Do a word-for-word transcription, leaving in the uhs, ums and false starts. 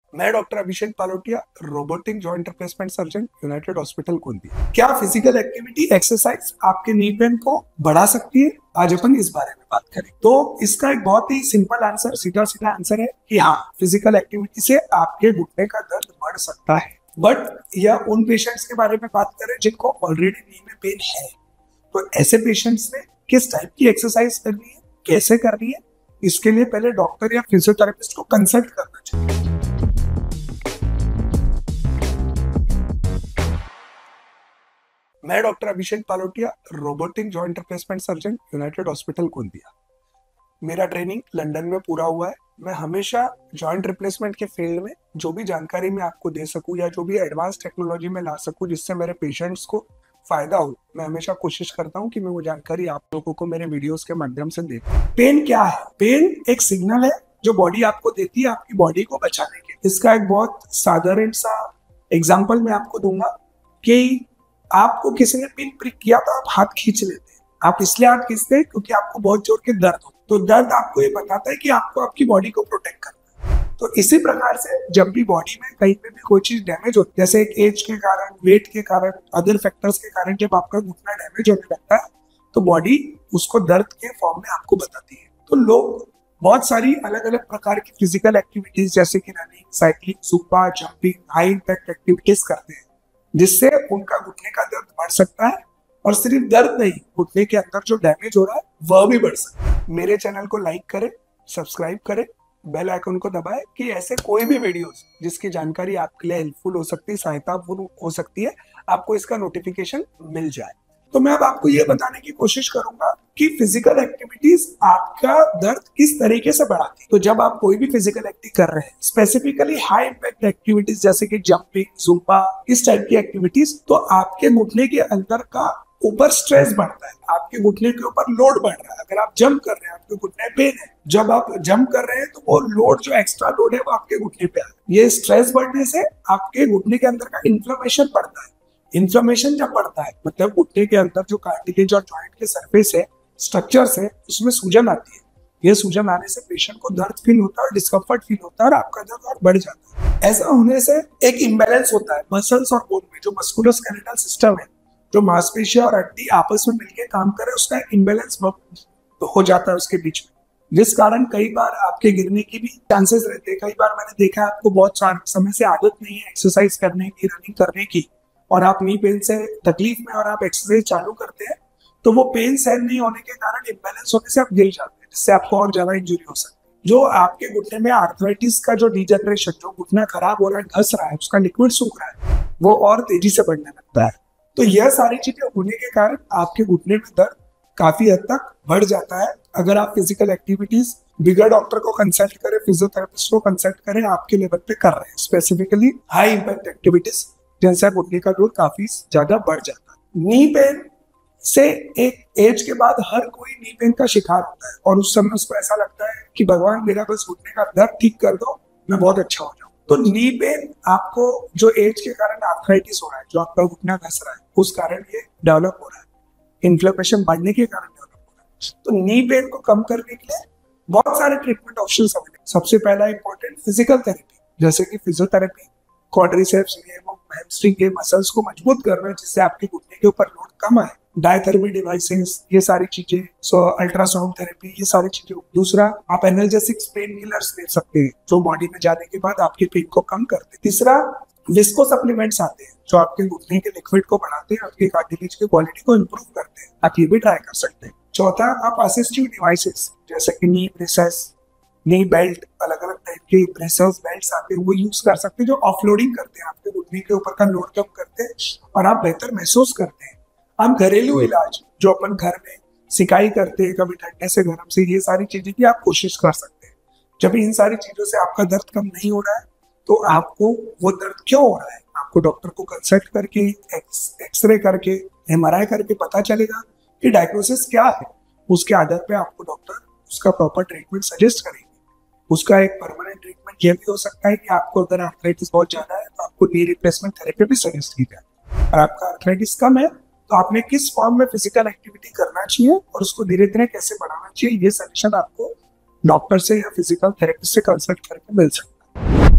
मैं doctor Abhishek Palotia, robotic joint replacement surgeon, united hospital Gondia. क्या physical activity exercise आपके knee pain को बढ़ा सकती है? आज अपन इस बारे में बात करें। तो इसका एक बहुत ही सिंपल आंसर, सीधा सीधा आंसर है कि हाँ, फिजिकल एक्टिविटी से आपके घुटने का दर्द बढ़ सकता है। बट यह उन पेशेंट्स के बारे में बात करें जिनको ऑलरेडी नी में पेन है। तो ऐसे पेशेंट्स में किस टाइप की एक्सरसाइज करनी है, कैसे करनी है, इसके लिए पहले डॉक्टर या फिजियोथेरेपिस्ट को कंसल्ट करना चाहिए। मैं doctor Abhishek Palotia, robotic joint replacement surgeon, united hospital Gondia. मेरा ट्रेनिंग लंदन में पूरा हुआ है। मैं हमेशा जॉइंट रिप्लेसमेंट के फील्ड में जो भी जानकारी मैं आपको दे सकूं या जो भी एडवांस टेक्नोलॉजी में ला सकूं जिससे मेरे पेशेंट्स को फायदा हो, मैं हमेशा कोशिश करता हूं कि मैं वो जानकारी आप लोगों को मेरे वीडियोस के माध्यम से दे। पेन क्या है? पेन एक सिग्नल है जो बॉडी आपको देती है आपकी बॉडी को बचाने के। इसका एक बहुत साधारण सा एग्जाम्पल मैं आपको दूंगा कि आपको किसी ने पिन प्रिक किया तो आप हाथ खींच लेते हैं। आप इसलिए हाथ खींचते हैं क्योंकि आपको बहुत जोर के दर्द हो। तो दर्द आपको ये बताता है कि आपको आपकी बॉडी को प्रोटेक्ट करना है। तो इसी प्रकार से जब भी बॉडी में कहीं पे भी कोई चीज डैमेज होती है, जैसे एक एज के कारण, वेट के कारण, अदर फैक्टर्स के कारण जब आपका घुटना डैमेज होने लगता है तो बॉडी उसको दर्द के फॉर्म में आपको बताती है। तो लोग बहुत सारी अलग अलग प्रकार की फिजिकल एक्टिविटीज जैसे कि रनिंग, साइकिलिंग, सुपा, जंपिंग, हाई इंपैक्ट एक्टिविटीज करते हैं जिससे उनका घुटने का दर्द बढ़ सकता है। और सिर्फ दर्द नहीं, घुटने के अंदर जो डैमेज हो रहा है वह भी बढ़ सकता है। मेरे चैनल को लाइक करें, सब्सक्राइब करें, बेल आइकन को दबाएं कि ऐसे कोई भी वीडियोस जिसकी जानकारी आपके लिए हेल्पफुल हो सकती है, सहायतापूर्ण हो सकती है, आपको इसका नोटिफिकेशन मिल जाए। तो मैं अब आपको ये बताने की कोशिश करूंगा कि फिजिकल एक्टिविटीज आपका दर्द किस तरीके से बढ़ाती है। तो जब आप कोई भी फिजिकल एक्टिविटी कर रहे हैं, स्पेसिफिकली हाई इंपैक्ट एक्टिविटीज जैसे कि जंपिंग, जुम्बा, इस टाइप की एक्टिविटीज, तो आपके घुटने के अंदर का ऊपर स्ट्रेस बढ़ता है, आपके घुटने के ऊपर लोड बढ़ रहा है। अगर आप जंप कर रहे हैं, आपके घुटने पेन है, जब आप जंप कर रहे हैं तो वो लोड, जो एक्स्ट्रा लोड है वो आपके घुटने पे आ रहा है। ये स्ट्रेस बढ़ने से आपके घुटने के अंदर का इन्फ्लेमेशन बढ़ता है। इन्फ्लेमेशन जब बढ़ता है मतलब घुटने के अंदर जो कार्टिलेज और जॉइंट के सरफेस है, स्ट्रक्चर्स है, उसमें सूजन आती है। ये सूजन आने से पेशेंट को दर्द फील होता है और डिस्कम्फर्ट फील होता है और आपका दर्द और बढ़ जाता है। ऐसा होने से एक इम्बैलेंस होता है मसल्स और बोन में, जो मस्कुलोस्केलेटल सिस्टम है, जो मांसपेशियां और हड्डी आपस में मिलकर काम करे, उसका एक इम्बैलेंस हो जाता है उसके बीच में, जिस कारण कई बार आपके गिरने की भी चांसेस रहते हैं। कई बार मैंने देखा है आपको बहुत सारे समय से आदत नहीं है एक्सरसाइज करने की, रनिंग करने की, और आप नी पेन से तकलीफ में और आप एक्सरसाइज चालू करते हैं तो वो पेन सहन नहीं होने के कारण इम्बैलेंस होने से आप गिर जाते हैं, जिससे आपको और ज्यादा इंजरी हो सकती है। जो आपके घुटने में आर्थराइटिस का जो डिजेनरेशन, जो घुटना खराब हो रहा है, घस रहा है, उसका लिक्विड सूख रहा है, वो और तेजी से बढ़ने लगता है। तो यह सारी चीजें होने के कारण आपके घुटने में दर्द काफी हद तक बढ़ जाता है। अगर आप फिजिकल एक्टिविटीज बिगर डॉक्टर को कंसल्ट करें, फिजियोथेरेपिस्ट को कंसल्ट करें, आपके लेवल पे कर रहे हैं, स्पेसिफिकली हाई इंपैक्ट एक्टिविटीज जिनसे घुटने का लोड काफी ज्यादा बढ़ जाता है। नी पेन से एक एज के बाद हर कोई नी पेन का शिकार होता है और उस समय उसको ऐसा लगता है कि भगवान मेरा बस घुटने का दर्द ठीक कर दो, मैं बहुत अच्छा हो जाऊं। तो नी पेन आपको जो एज के कारण आर्थराइटिस हो रहा है, जो आपका घुटना घस रहा है, उस कारण ये डेवलप हो रहा है, इन्फ्लेमेशन बढ़ने के कारण डेवलप हो रहा है। तो नी पेन को कम करने के लिए बहुत सारे ट्रीटमेंट ऑप्शन अवेलेबल। सबसे पहला इंपॉर्टेंट फिजिकल थेरेपी, जैसे कि फिजियोथेरेपी, क्वाड्रिसेप्स, हैमस्ट्रिंग के मसल्स को मजबूत करना है जिससे आपके घुटने के ऊपर लोड कम आए, डायथेरेपी डिवाइसेस, ये सारी चीजें, सो अल्ट्रासाउंड थेरेपी, ये सारी चीजें। दूसरा, आप एनाल्जेसिक्स पेन किलर्स ले सकते हैं जो बॉडी में जाने के बाद आपके पेन को कम करते हैं। तीसरा, विस्को सप्लीमेंट्स आते हैं जो आपके घुटने के लिक्विड को बढ़ाते हैं, आपके कार्टिलेज की क्वालिटी को इंप्रूव करते हैं, आप ये भी ट्राई कर सकते हैं। चौथा, आप असिस्टिव डिवाइसेस जैसे कि नी ब्रेसेस, नी बेल्ट, अलग अलग टाइप के ब्रेसेस, बेल्ट्स आते हैं, वो यूज कर सकते हैं जो ऑफलोडिंग करते हैं, आपके घुटने के ऊपर का लोड कम करते हैं और आप बेहतर महसूस करते हैं। हम घरेलू इलाज जो अपन घर में सिकाई करते हैं, कभी ठंडे से गर्म से, ये सारी चीजें की आप कोशिश कर सकते हैं। जब इन सारी चीजों से आपका दर्द कम नहीं हो रहा है तो आपको वो दर्द क्यों हो रहा है, आपको डॉक्टर को कंसल्ट करके, एक्स एक्सरे करके, एमआरआई करके पता चलेगा कि डायग्नोसिस क्या है। उसके आधार पे आपको डॉक्टर उसका प्रॉपर ट्रीटमेंट सजेस्ट करेंगे। उसका एक परमानेंट ट्रीटमेंट ये भी हो सकता है कि आपको अगर आर्थराइटिस बहुत ज्यादा है तो आपको नी रिप्लेसमेंट थेरेपी भी सजेस्ट की जाए। और आपका आर्थराइटिस कम है तो आपने किस फॉर्म में फिजिकल एक्टिविटी करना चाहिए और उसको धीरे धीरे कैसे बढ़ाना चाहिए, ये सजेशन आपको डॉक्टर से या फिजिकल थेरेपिस्ट से कंसल्ट करके मिल सकता है।